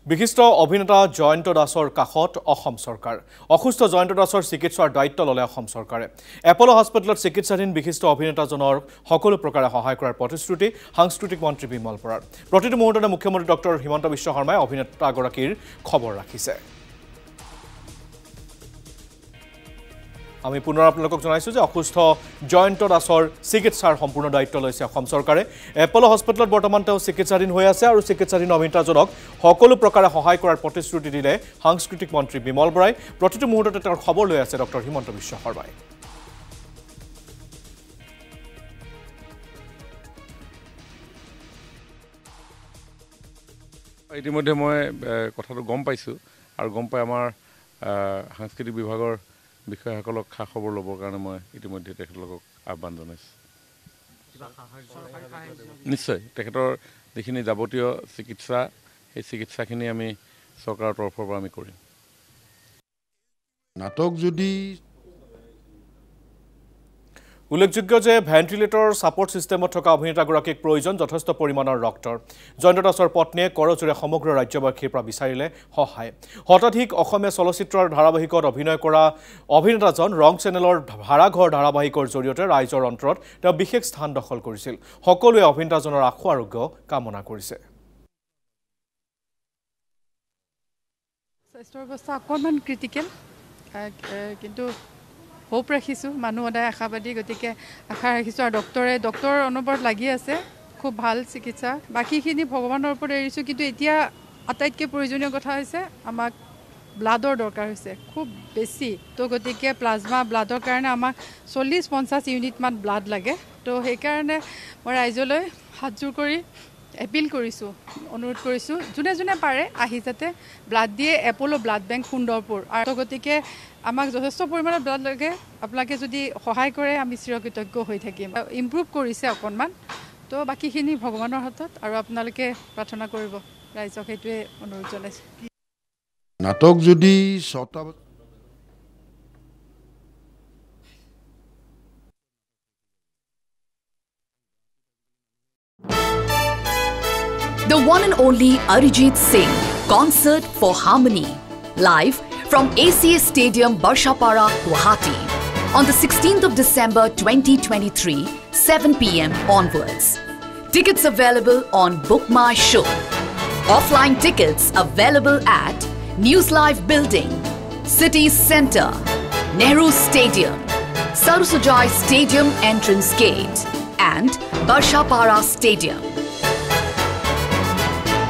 বিশিষ্ট অভিনেতা জয়ন্ত দাসৰ কাষত অসম চৰকাৰ অসুস্থ জয়ন্ত দাসৰ চিকিৎসাৰ দায়িত্ব ললে অসম চৰকাৰে এপলো হস্পিটেলত চিকিৎসাধীন বিশিষ্ট অভিনেতাজনৰ সকলো প্ৰকাৰে সহায় কৰাৰ প্ৰতিশ্ৰুতি সাংস্কৃতিক মন্ত্ৰী বিমল বৰাৰ প্ৰতিটো মুহূৰ্ততে মুখ্যমন্ত্ৰী ডক্টৰ হিমন্ত বিশ্ব শৰ্মাই অভিনেতাগৰাকীৰ খবৰ ৰাখিছে আমি পুনৰ আপোনালোকক জনাইছো যে অসুস্থ জয়ন্ত দাসৰ চিকিৎসাৰ সম্পূৰ্ণ দায়িত্ব লৈছে অসম চৰকাৰে এপলো হস্পিটেলত বৰ্তমান তেওঁ চিকিৎসাধীন হৈ আছে আৰু চিকিৎসাধীন অভিনেতাজনক সকলো প্ৰকাৰে সহায় কৰাৰ প্ৰতিশ্ৰুতি দিলে সাংস্কৃতিক মন্ত্ৰী বিমল বৰাই প্ৰতিটো মুহূৰ্ততে তেওঁৰ খবৰ লৈ আছে ডক্টৰ হিমন্ত বিশ্ব শৰ্মাই ইতিমধ্যে মই কথাটো গম পাইছো আৰু গম পাই আমাৰ সাংস্কৃতিক বিভাগৰ বিষয়সকলক খা খবৰ ল'বৰ কাৰণে মই ইতিমধ্যে তেখেতলোকক আহ্বান জনাইছোঁ নিশ্চয় তেখেতৰ যিখিনি যাৱতীয় চিকিৎসা সেই চিকিৎসাখিনি আমি চৰকাৰৰ তৰফৰ পৰা আমি কৰিম নাটক যদি উল্লেখযোগ্য যে ভেন্টিলেটৰ সাপোৰ্ট সিস্টেমত থকা অভিনেতাগৰাকীক প্ৰয়োজন যথেষ্ট পৰিমাণৰ ৰক্তৰ জয়ন্ত দাসৰ পত্নীয়ে কৰজোৰে সমগ্ৰ ৰাজ্যবাসীৰ পৰা বিচাৰিলে সহায় শতাধিক অসমীয়া চলচ্চিত্ৰৰ ধাৰাবাহিকত অভিনয় কৰা অভিনেতাজন ৰং চেনেলৰ ভাড়াঘৰ ধাৰাবাহিকৰ জৰিয়তে ৰাইজৰ অন্তৰত তেওঁ বিশেষ স্থান দখল কৰিছিল সকলোৱে অভিনেতাজনৰ আশু আৰোগ্য কামনা কৰিছে স্বাস্থ্যৰ অৱস্থা অকণমান ক্ৰিটিকেল কিন্তু হোপ ৰাখিছোঁ মানুহ সদায় আশাবাদী গতিকে আশা ৰাখিছোঁ আৰু ডক্টৰৰ অনবৰত লাগি আছে খুব ভাল চিকিৎসা বাকীখিনি ভগৱানৰ ওপৰত এৰিছোঁ কিন্তু এতিয়া আটাইতকৈ প্ৰয়োজনীয় কথা হৈছে আমাক ব্লাডৰ দৰকাৰ হৈছে খুব বেছি তো গতিকে প্লাজমা ব্লাডৰ কাৰণে আমাক 40-50 ইউনিটমান ব্লাড লাগে তো সেইকাৰণে মই ৰাইজলৈ হাতজোৰ কৰি এপিল কৰিছোঁ অনুৰোধ কৰিছোঁ যোনে যোনে পাৰে আহি যাতে ব্লাড দিয়ে এপলো ব্লাড বেংক সুন্দৰপুৰ আৰু গতিকে আমাক যথেষ্ট পৰিমাণৰ ব্লাড লাগে আপোনালোকে যদি সহায় কৰে আমি চিৰকৃতজ্ঞ হৈ থাকিম ইম্প্ৰুভ কৰিছে অকণমান তো বাকীখিনি ভগৱানৰ হাতত আৰু আপোনালোকে প্ৰাৰ্থনা কৰিব ৰাইজক সেইটোৱে অনুৰোধ জনাইছোঁ নাটক যদি 6টা The one and only Arijit Singh Concert for Harmony live from ACS Stadium Barshapara Guwahati on the 16th of December 2023 7 p.m. onwards tickets available on Book My Show offline tickets available at News Live Building City Centre Nehru Stadium Sarusujai Stadium Entrance Gate and Barshapara Stadium